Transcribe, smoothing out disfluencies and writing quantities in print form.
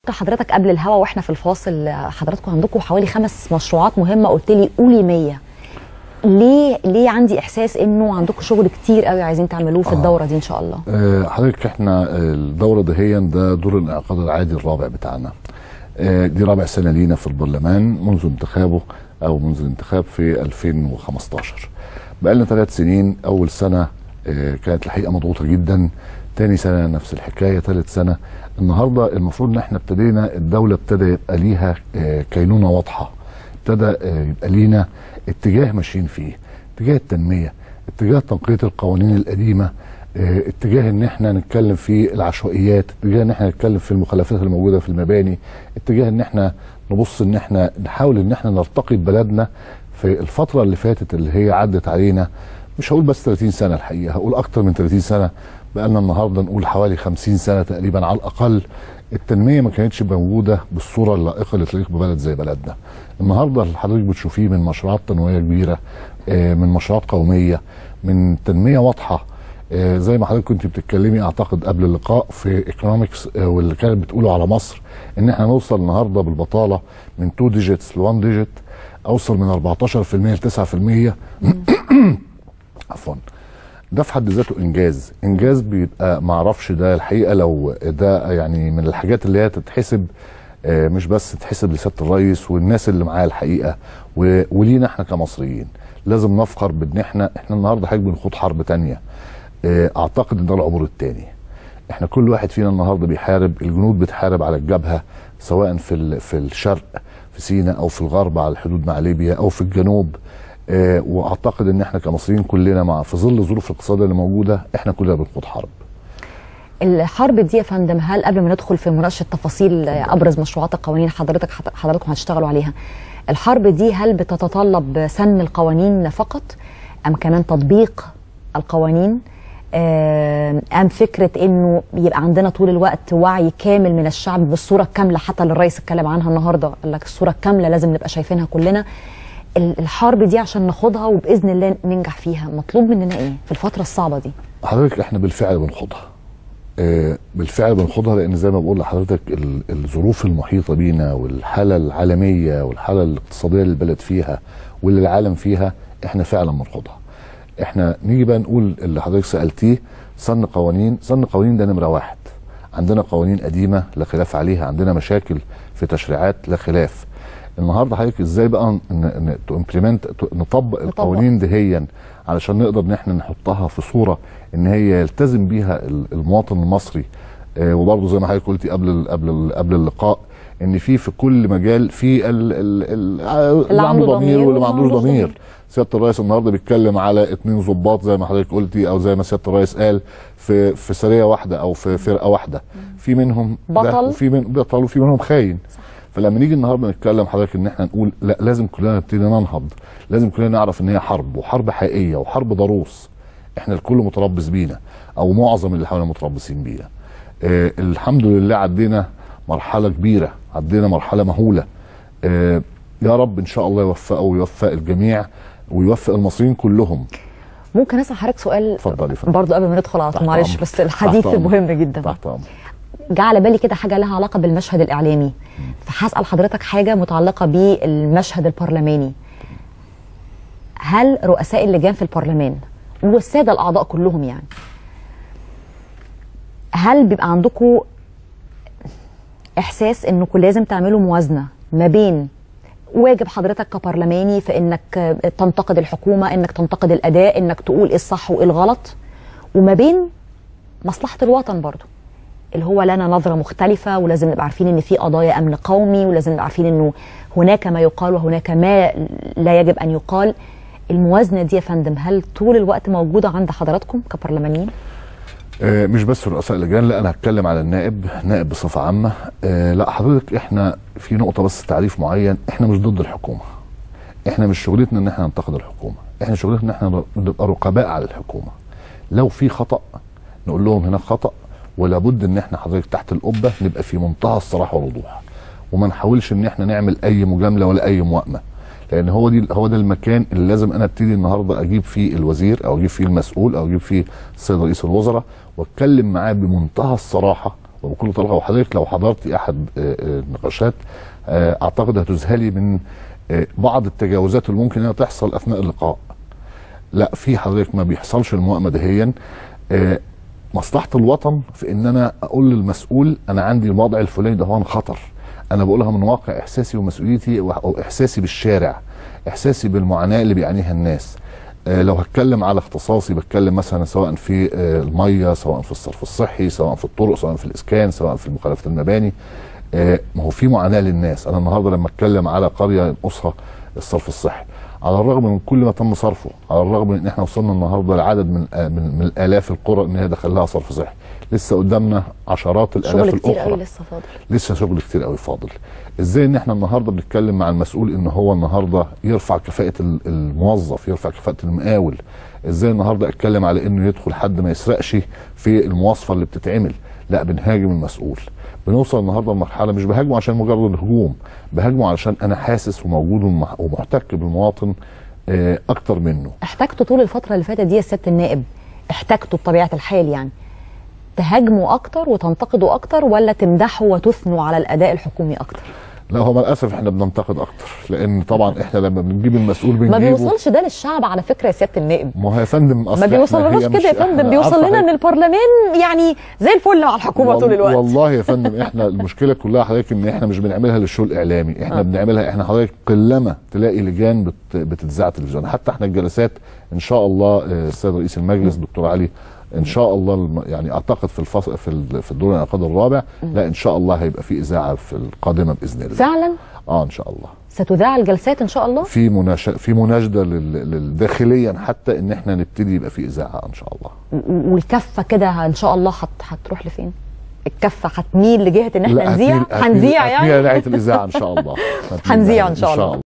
حضرتك قبل الهوا واحنا في الفاصل، حضراتكم عندكم حوالي 5 مشروعات مهمه، قلت لي قولي 100. ليه عندي احساس انه عندكم شغل كتير قوي عايزين تعملوه في الدوره دي ان شاء الله؟ حضرتك احنا الدوره دهيا ده دور الانعقاد العادي الرابع بتاعنا. دي رابع سنه لينا في البرلمان منذ انتخابه او منذ الانتخاب في 2015. بقى لنا 3 سنين. اول سنه كانت الحقيقه مضغوطه جدا، تاني سنه نفس الحكايه، ثالث سنه. النهارده المفروض ان احنا الدوله ابتدى يبقى ليها كينونه واضحه، ابتدى يبقى لينا اتجاه ماشيين فيه، اتجاه التنميه، اتجاه تنقية القوانين القديمه، اتجاه ان احنا نتكلم في العشوائيات، اتجاه ان احنا نتكلم في المخالفات الموجوده في المباني، اتجاه ان احنا نبص ان احنا نحاول ان احنا نرتقي ببلدنا في الفتره اللي فاتت اللي هي عدت علينا. مش هقول بس 30 سنه الحقيقه، هقول اكتر من 30 سنه. بقى لنا النهارده نقول حوالي 50 سنه تقريبا على الاقل التنميه ما كانتش موجوده بالصوره اللائقه اللي تليق ببلد زي بلدنا. النهارده اللي حضرتك بتشوفيه من مشروعات تنمويه كبيره، من مشروعات قوميه، من تنميه واضحه، زي ما حضرتك كنت بتتكلمي اعتقد قبل اللقاء في ايكونومكس، واللي كانت بتقوله على مصر ان احنا نوصل النهارده بالبطاله من 2 ديجيتس ل 1 ديجيت، اوصل من 14% ل 9%. عفوا. ده في حد ذاته انجاز بيبقى ما اعرفش ده الحقيقه لو ده يعني من الحاجات اللي هي تتحسب، مش بس تتحسب لسياده الرئيس والناس اللي معاه الحقيقه، ولينا احنا كمصريين لازم نفخر بان احنا النهارده حضرتك بنخوض حرب ثانيه. اعتقد ان ده العبور الثاني. احنا كل واحد فينا النهارده بيحارب، الجنود بتحارب على الجبهه سواء في الشرق في سيناء او في الغرب على الحدود مع ليبيا او في الجنوب. واعتقد ان احنا كمصريين كلنا في ظل الظروف الاقتصاديه اللي موجوده احنا كلنا بنخوض حرب. الحرب دي يا فندم، هل قبل ما ندخل في مناقشه تفاصيل ابرز مشروعات القوانين حضراتكم هتشتغلوا عليها، الحرب دي هل بتتطلب سن القوانين فقط ام كمان تطبيق القوانين، ام فكره انه يبقى عندنا طول الوقت وعي كامل من الشعب بالصوره الكامله، حتى اللي الرئيس اتكلم عنها النهارده قال لك الصوره الكامله لازم نبقى شايفينها كلنا. الحرب دي عشان ناخدها وباذن الله ننجح فيها مطلوب مننا ايه في الفتره الصعبه دي؟ حضرتك احنا بالفعل بنخوضها. بالفعل بنخوضها لان زي ما بقول لحضرتك الظروف المحيطه بينا والحاله العالميه والحاله الاقتصاديه اللي البلد فيها واللي العالم فيها احنا فعلا بنخوضها. احنا نيجي بقى نقول اللي حضرتك سالتيه، سن قوانين ده نمره 1. عندنا قوانين قديمه لا خلاف عليها، عندنا مشاكل في تشريعات لا خلاف. النهارده حضرتك ازاي بقى نطبق القوانين دهيا علشان نقدر ان احنا نحطها في صوره ان هي يلتزم بيها المواطن المصري. وبرضه زي ما حضرتك قلتي قبل اللقاء ان في كل مجال في اللي عنده ضمير واللي ما عندوش ضمير. سياده الرئيس النهارده بيتكلم على 2 ضباط زي ما حضرتك قلتي، او زي ما سياده الرئيس قال في سريه واحده او في فرقه واحده، في منهم بطل وفي منهم خاين. فلما نيجي النهارده نتكلم حضرتك ان احنا نقول لا، لازم كلنا نبتدي ننهض، لازم كلنا نعرف ان هي حرب، وحرب حقيقيه وحرب ضروس. احنا الكل متربص بينا او معظم اللي حوالينا متربصين بينا. الحمد لله عدينا مرحله كبيره، عدينا مرحله مهوله. يا رب ان شاء الله يوفقه ويوفق الجميع ويوفق المصريين كلهم. ممكن اسال حضرتك سؤال؟ اتفضلي. برضه قبل ما ندخل على طول، معلش بس الحديث مهم جدا. تحت امر. جه على بالي كده حاجه لها علاقه بالمشهد الاعلامي، فهسال حضرتك حاجه متعلقه بالمشهد البرلماني. هل رؤساء اللجان في البرلمان والساده الاعضاء كلهم يعني، هل بيبقى عندكم احساس انكم لازم تعملوا موازنه ما بين واجب حضرتك كبرلماني في انك تنتقد الحكومه، انك تنتقد الاداء، انك تقول ايه الصح وايه الغلط، وما بين مصلحه الوطن برضه اللي هو لنا نظرة مختلفة، ولازم نبقى عارفين ان في قضايا امن قومي، ولازم نبقى عارفين انه هناك ما يقال وهناك ما لا يجب ان يقال. الموازنة دي يا فندم هل طول الوقت موجودة عند حضراتكم كبرلمانيين؟ مش بس رؤساء اللجان، لا انا هتكلم على النائب بصفة عامة. لا حضرتك احنا في نقطة بس تعريف معين، احنا مش ضد الحكومة. احنا مش شغلتنا ان احنا ننتقد الحكومة، احنا شغلتنا ان احنا نبقى رقباء على الحكومة. لو في خطأ نقول لهم هنا خطأ، ولا بد ان احنا حضرتك تحت القبه نبقى في منتهى الصراحه والوضوح، وما نحاولش ان احنا نعمل اي مجامله ولا اي موائمه، لان هو ده المكان اللي لازم انا ابتدي النهارده اجيب فيه الوزير او اجيب فيه المسؤول او اجيب فيه السيد رئيس الوزراء واتكلم معاه بمنتهى الصراحه وبكل طلاقه. وحضرتك لو حضرتي احد النقاشات اعتقد هتذهلي من بعض التجاوزات اللي ممكن انها تحصل اثناء اللقاء. لا، في حضرتك ما بيحصلش الموائمه دهيا. مصلحه الوطن في ان انا اقول للمسؤول انا عندي الوضع الفلاني ده هو خطر، انا بقولها من واقع احساسي ومسؤوليتي واحساسي بالشارع، احساسي بالمعاناه اللي بيعانيها الناس. لو هتكلم على اختصاصي بتكلم مثلا سواء في الميه، سواء في الصرف الصحي، سواء في الطرق، سواء في الاسكان، سواء في مخالفه المباني. ما هو في معاناه للناس. انا النهارده لما اتكلم على قريه ينقصها الصرف الصحي، على الرغم من كل ما تم صرفه، على الرغم من ان احنا وصلنا النهارده لعدد من الالاف القرى ان هي دخل لها صرف صحي، لسه قدامنا عشرات الالاف شغل الاخرى. كتير قوي لسه فاضل. لسه شغل كتير قوي فاضل. ازاي ان احنا النهارده بنتكلم مع المسؤول ان هو النهارده يرفع كفاءه الموظف، يرفع كفاءه المقاول؟ ازاي النهارده اتكلم على انه يدخل حد ما يسرقش في المواصفه اللي بتتعمل؟ لا، بنهاجم المسؤول. بنوصل النهارده لمرحله مش بهاجمه عشان مجرد الهجوم، بهاجمه علشان انا حاسس وموجود ومحتك بالمواطن اكتر منه. احتاجته طول الفتره اللي فاتت دي يا سياده النائب، احتاجته بطبيعه الحال يعني تهاجموا اكتر وتنتقدوا اكتر، ولا تمدحوا وتثنوا على الاداء الحكومي اكتر؟ لا، هو للاسف احنا بننتقد اكتر، لان طبعا احنا لما بنجيب المسؤول ما بيوصلش ده للشعب على فكره يا سياده النائب. ما هو يا فندم ما بيوصلناش كده يا فندم، بيوصل لنا ان البرلمان يعني زي الفل مع الحكومه طول الوقت. والله يا فندم احنا المشكله كلها حضرتك ان احنا مش بنعملها للشو الاعلامي، احنا بنعملها احنا حضرتك قلما تلاقي لجان بتتذاع تلفزيون. حتى احنا الجلسات ان شاء الله السيد رئيس المجلس دكتور علي ان شاء الله يعني اعتقد في الفصل في الدور الانعقاد الرابع، لا ان شاء الله هيبقى في اذاعه في القادمه باذن الله. فعلا؟ ان شاء الله ستذاع الجلسات ان شاء الله. في مناشده داخليا حتى ان احنا نبتدي يبقى في اذاعه ان شاء الله. والكفه كده ان شاء الله هتروح لفين؟ الكفه هتميل لجهه ان احنا نذيع؟ هنذيع يعني؟ هتميل ناحيه الاذاعه ان شاء الله. هنذيع ان شاء الله.